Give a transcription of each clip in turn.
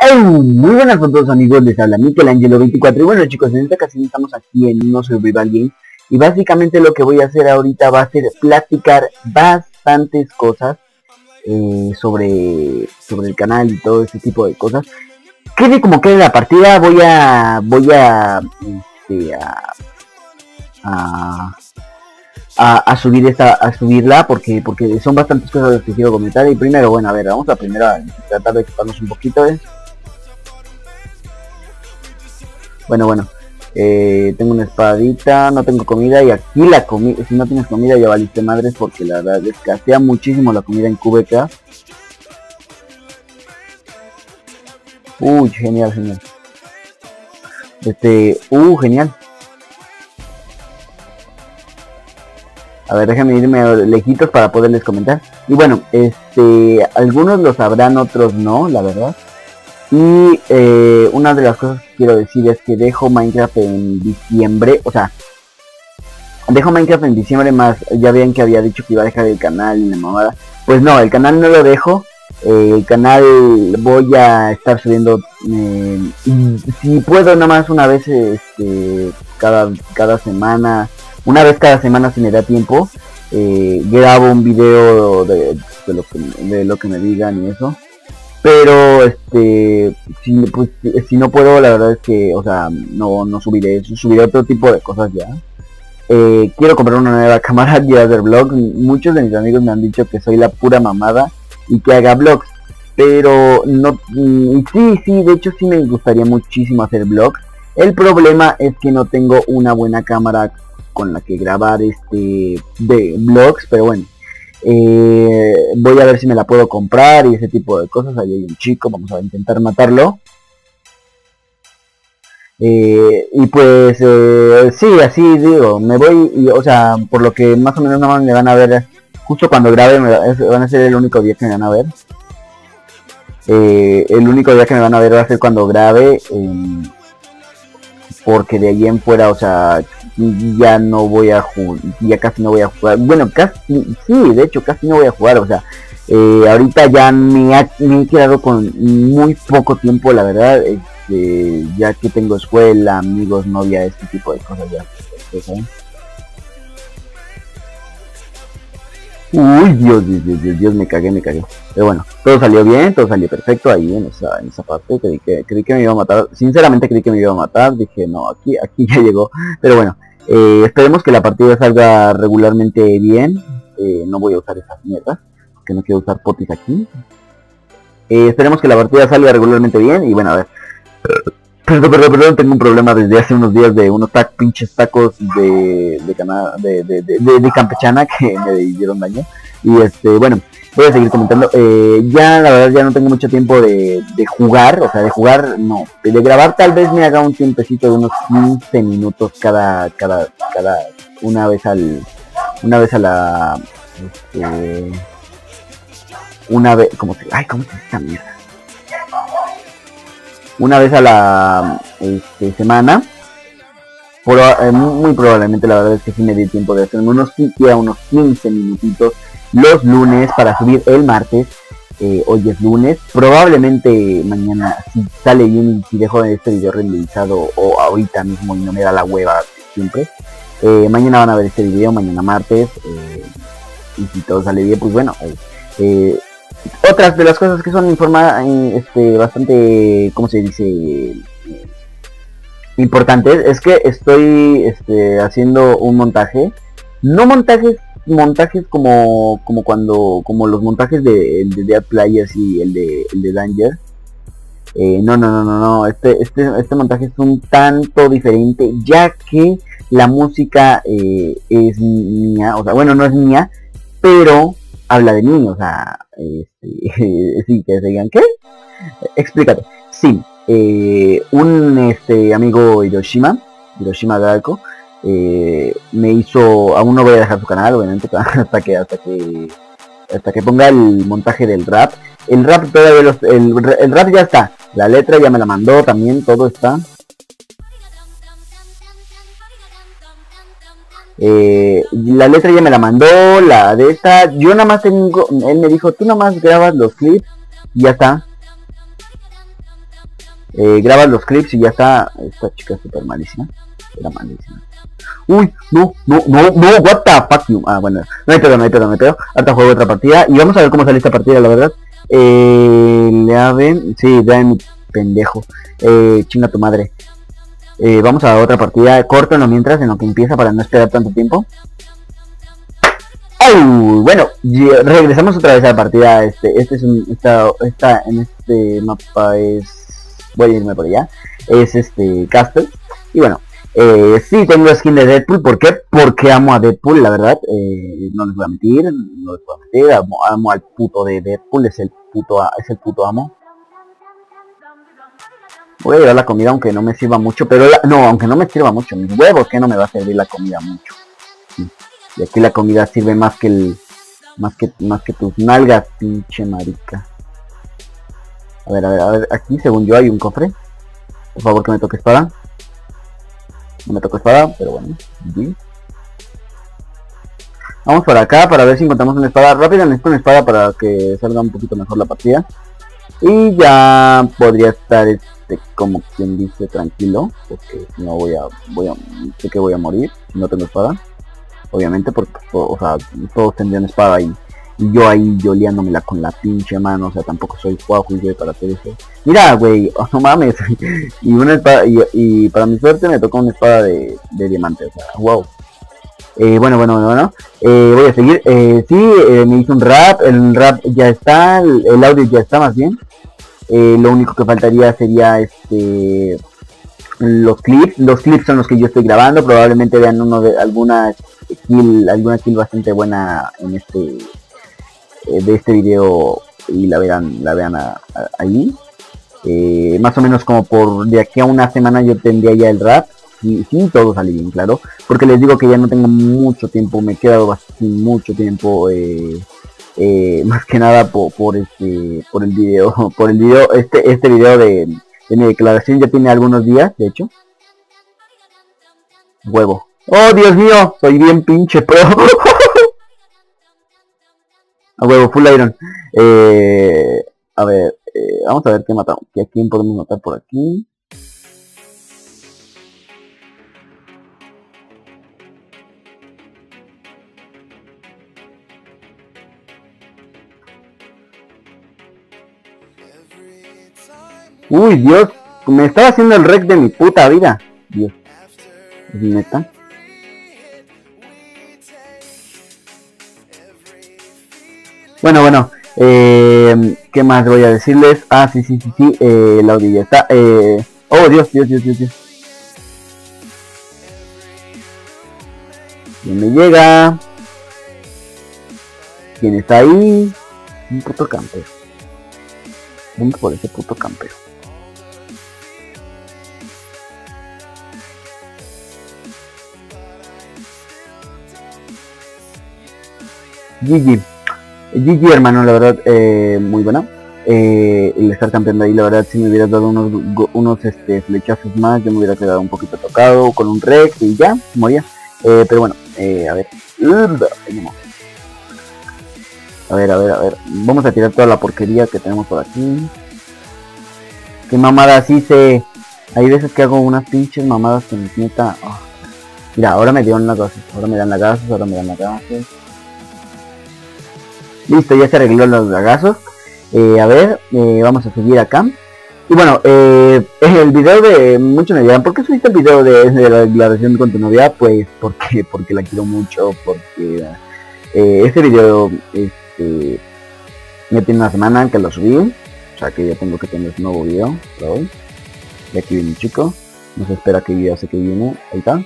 Muy buenas a todos amigos, les habla Michelangelo24 y bueno chicos, en esta ocasión estamos aquí en unos survival game y básicamente lo que voy a hacer ahorita va a ser platicar bastantes cosas sobre el canal y todo ese tipo de cosas. Quede como quede la partida, voy a subirla porque son bastantes cosas que quiero comentar. Y primero, bueno, a ver, vamos a tratar de equiparnos un poquito, Bueno, tengo una espadita, no tengo comida y aquí la comida, si no tienes comida ya valiste madres porque la verdad escasea muchísimo la comida en QBK. Uy, genial. Genial. A ver, déjenme irme lejitos para poderles comentar. Y bueno, algunos lo sabrán, otros no, la verdad. Y una de las cosas que quiero decir es que dejo Minecraft en diciembre. O sea, dejo Minecraft en diciembre más. Ya vean que había dicho que iba a dejar el canal y la mamada. Pues no, el canal no lo dejo. El canal voy a estar subiendo, si puedo, nomás una vez cada semana. Una vez cada semana si me da tiempo, grabo un video de lo que me digan y eso. Pero si no puedo, la verdad es que, o sea, no subiré otro tipo de cosas ya. Quiero comprar una nueva cámara y hacer vlogs. Muchos de mis amigos me han dicho que soy la pura mamada y que haga vlogs, pero no, sí, de hecho sí me gustaría muchísimo hacer vlogs. El problema es que no tengo una buena cámara con la que grabar de vlogs, pero bueno, voy a ver si me la puedo comprar y ese tipo de cosas. Ahí hay un chico, vamos a intentar matarlo. Y pues sí, así digo, me voy y, o sea, por lo que más o menos nada más me van a ver justo cuando grabe, van a ser el único día que me van a ver. El único día que me van a ver va a ser cuando grabe, porque de ahí en fuera, o sea, ya no voy a jugar, ya casi no voy a jugar. Bueno, casi, sí, de hecho casi no voy a jugar, o sea, ahorita ya me he quedado con muy poco tiempo, la verdad, ya que tengo escuela, amigos, novia, este tipo de cosas ya, ¿saben? Uy, Dios, me cagué. Pero bueno, todo salió bien, todo salió perfecto ahí en esa parte. Creí que me iba a matar, sinceramente creí que me iba a matar. Dije, no, aquí ya llegó. Pero bueno, esperemos que la partida salga regularmente bien. No voy a usar esas mierdas, porque no quiero usar potis aquí. Esperemos que la partida salga regularmente bien. Y bueno, a ver. Perdón, tengo un problema desde hace unos días de unos pinches tacos de campechana que me dieron daño. Y bueno, voy a seguir comentando. Ya la verdad ya no tengo mucho tiempo de jugar, o sea, de jugar no, de grabar tal vez me haga un tiempecito de unos 15 minutos cada una vez a la ¿cómo se esta mierda? Una vez a la semana. Muy probablemente, la verdad es que sí me di tiempo de hacer unos 15 minutitos los lunes para subir el martes. Hoy es lunes, probablemente mañana, si sale bien y si dejo este video renderizado o ahorita mismo y no me da la hueva siempre, mañana van a ver este video, mañana martes, y si todo sale bien, pues bueno, otras de las cosas que son bastante, ¿cómo se dice?, importantes, es que estoy haciendo un montaje, no montajes como los montajes de Dead Players y el de Danger. No, este montaje es un tanto diferente, ya que la música es mía, o sea, bueno, no es mía, pero habla de mí, o sea, sí, que se digan, ¿qué? Explícate. Sí, un amigo Hiroshima Galco, me hizo, aún no voy a dejar su canal, obviamente, hasta que ponga el montaje del rap. El rap todavía el rap ya está, la letra ya me la mandó también, todo está. La letra ya me la mandó, la de esta, yo nada más tengo, él me dijo, tú nada más grabas los clips y ya está. grabas los clips y ya está. Esta chica es súper malísima. Era malísima. Uy, no, what the fuck you. Ah, bueno, no hay pedo. Ahorita juego otra partida y vamos a ver cómo sale esta partida, la verdad. Le ven, sí, vean mi pendejo. Chinga tu madre. Vamos a otra partida, córtenlo mientras, en lo que empieza para no esperar tanto tiempo. ¡Oh! Bueno, regresamos otra vez a la partida. Este es en este mapa es... Voy a irme por allá. Es Castle. Y bueno, sí tengo skin de Deadpool. ¿Por qué? Porque amo a Deadpool, la verdad. No les voy a mentir, amo al puto de Deadpool, es el puto amo. Voy a llevar la comida aunque no me sirva mucho, pero aunque no me sirva mucho, mis huevos que no me va a servir la comida mucho. Sí. Y aquí la comida sirve más que tus nalgas, pinche marica. A ver, aquí según yo hay un cofre. Por favor que me toque espada. No me tocó espada, pero bueno. ¿Sí? Vamos por acá para ver si encontramos una espada. Rápida, necesito una espada para que salga un poquito mejor la partida. Y ya podría estar como quien dice tranquilo, porque si no sé que voy a morir si no tengo espada, obviamente, porque o sea, todos tendrían espada y yo ahí liándomela con la pinche mano, o sea, tampoco soy Juajo y para hacer eso. Mira, güey, oh, no mames, y una espada, y para mi suerte me tocó una espada de diamante, o sea, wow. Bueno, voy a seguir. Sí, me hizo un rap, el rap ya está, el audio ya está más bien. Lo único que faltaría sería los clips son los que yo estoy grabando. Probablemente vean alguna kill bastante buena en de este video y la vean ahí. Más o menos como por de aquí a una semana yo tendría ya el rap. Y sí, todo sale bien, claro, porque les digo que ya no tengo mucho tiempo, me he quedado sin mucho tiempo, más que nada por el video, este video de mi declaración ya tiene algunos días, de hecho. Huevo. Oh, Dios mío, soy bien pinche pro. A huevo, full iron. A ver, vamos a ver qué matamos, a quién podemos matar por aquí. Uy, Dios, me estaba haciendo el rec de mi puta vida. Dios, es neta. Bueno, ¿qué más voy a decirles? Ah, sí, el audio ya está. Oh, Dios. ¿Quién me llega? ¿Quién está ahí? Un puto campero. Vamos por ese puto campero. GG hermano, la verdad, muy buena. El estar campeando ahí, la verdad, si me hubieras dado unos flechazos más, yo me hubiera quedado un poquito tocado con un rex y ya, moría. Pero bueno, a ver. A ver, vamos a tirar toda la porquería que tenemos por aquí. Qué mamada, sí sé. Hay veces que hago unas pinches mamadas que me neta. Oh. Mira, ahora me dieron las gases, ahora me dan las gases. Listo, ya se arregló los lagazos. A ver, vamos a seguir acá. Y bueno, el video de... Muchos me dirán, ¿por qué subiste el video de la declaración con tu novia? Pues porque la quiero mucho, porque este video ya tiene una semana que lo subí. O sea que ya tengo que tener un nuevo video para hoy. Y aquí viene un chico. No se espera que ya sé que viene. Ahí está.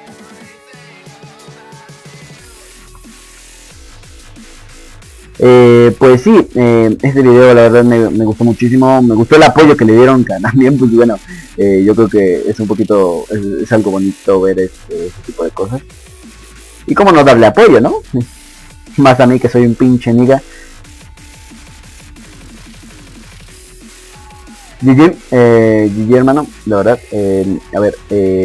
Pues sí, este video la verdad me gustó muchísimo, me gustó el apoyo que le dieron también, pues bueno, yo creo que es un poquito, es algo bonito ver este tipo de cosas. Y cómo no darle apoyo, ¿no? Más a mí que soy un pinche niga. GG hermano, la verdad, a ver,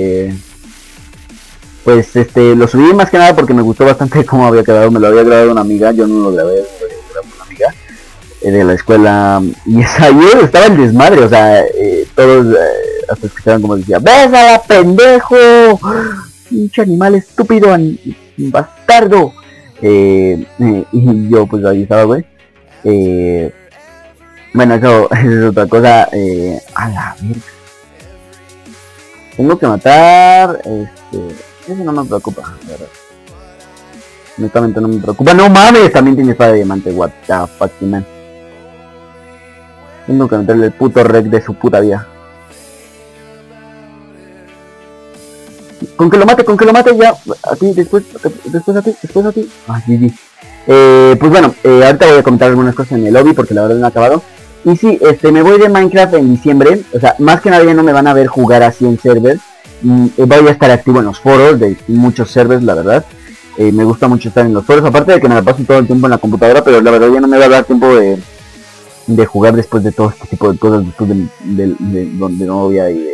pues lo subí más que nada porque me gustó bastante cómo había quedado, me lo había grabado una amiga, yo no lo grabé, una amiga. de la escuela, y ahí estaba el desmadre, o sea, todos hasta escuchaban como decía, ¡bésala, pendejo! ¡Pinche animal estúpido, bastardo! Y yo pues ahí estaba, güey. Bueno, eso es otra cosa. A la verga. Tengo que matar. Eso no me preocupa, la verdad. Honestamente no me preocupa. No mames, también tiene espada de diamante. What the fuck, man. Tengo que meterle el puto rec de su puta vida. Con que lo mate ya. A ti, después a ti. Ah, GG. Pues bueno, ahorita voy a comentar algunas cosas en el lobby porque la verdad no he acabado. Y sí, me voy de Minecraft en diciembre. O sea, más que nada ya no me van a ver jugar así en servers. Voy a estar activo en los foros de muchos servers, la verdad. Me gusta mucho estar en los foros, aparte de que me la paso todo el tiempo en la computadora, pero la verdad ya no me va a dar tiempo de jugar después de todo este tipo de cosas, después de donde novia y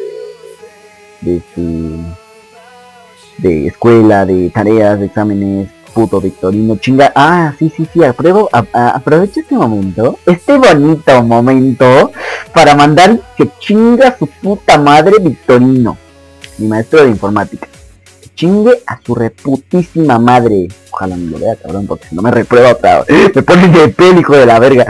de escuela, de tareas, de exámenes, puto Victorino, chinga. Ah, sí, aprovecho este bonito momento, para mandar que chinga su puta madre Victorino, mi maestro de informática. Chingue a su reputísima madre. Ojalá me lo vea, cabrón, porque si no me reprueba otra vez. Me ponen de pelo, hijo de la verga.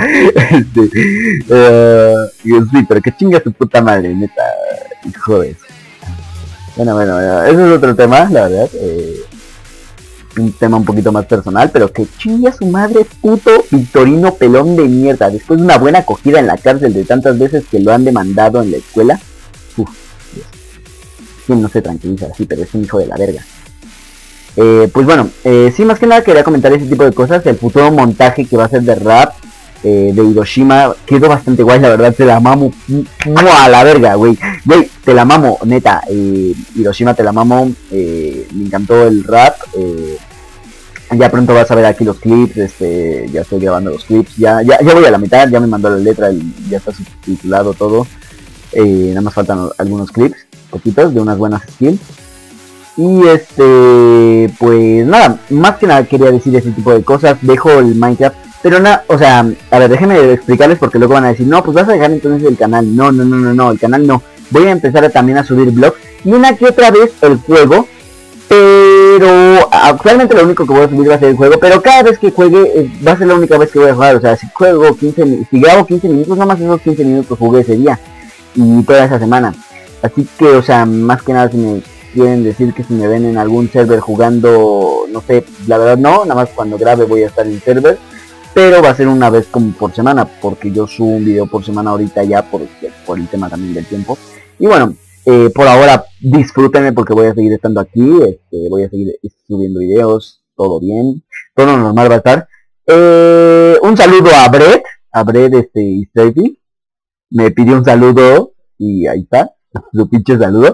Sí, pero que chingue a su puta madre, neta. Hijo de eso. Bueno, eso es otro tema, la verdad. Un tema un poquito más personal, pero que chingue a su madre, puto Victorino pelón de mierda. Después de una buena acogida en la cárcel de tantas veces que lo han demandado en la escuela. Uf, Dios. No se tranquiliza así, pero es un hijo de la verga. Pues bueno, sí, más que nada quería comentar ese tipo de cosas. El futuro montaje que va a ser de rap de Hiroshima quedó bastante guay, la verdad. Te la mamo a la verga, güey. Te la mamo, neta. Hiroshima, te la mamo. Me encantó el rap. Ya pronto vas a ver aquí los clips. Ya estoy grabando los clips. Ya voy a la mitad. Ya me mandó la letra. Ya está subtitulado todo. Nada más faltan algunos clips, poquitos, de unas buenas skills. Y pues nada, más que nada quería decir ese tipo de cosas. Dejo el Minecraft, pero nada, o sea, a ver, déjenme explicarles porque luego van a decir, no, pues vas a dejar entonces el canal. No, el canal no. Voy a empezar también a subir vlogs y una que otra vez el juego. Pero actualmente lo único que voy a subir va a ser el juego, pero cada vez que juegue va a ser la única vez que voy a jugar. O sea, si grabo 15 minutos, nada más esos 15 minutos jugué ese día y toda esa semana. Así que, o sea, más que nada si me quieren decir que si me ven en algún server jugando, no sé, la verdad no, nada más cuando grabe voy a estar en server, pero va a ser una vez como por semana, porque yo subo un video por semana ahorita ya por el tema también del tiempo. Y bueno, por ahora disfrútenme porque voy a seguir estando aquí, voy a seguir subiendo videos, todo bien, todo normal va a estar. Un saludo a Brett y Steffi, me pidió un saludo y ahí está, su pinche saludo.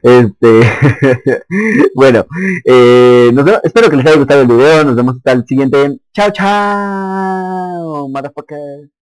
Bueno, espero que les haya gustado el video, nos vemos hasta el siguiente. Chao, chao, motherfuckers.